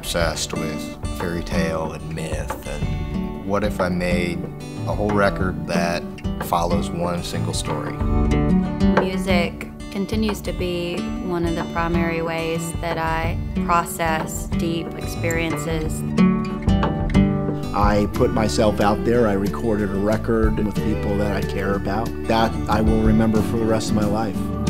obsessed with fairy tale and myth, and what if I made a whole record that follows one single story? Music continues to be one of the primary ways that I process deep experiences. I put myself out there, I recorded a record with people that I care about. That I will remember for the rest of my life.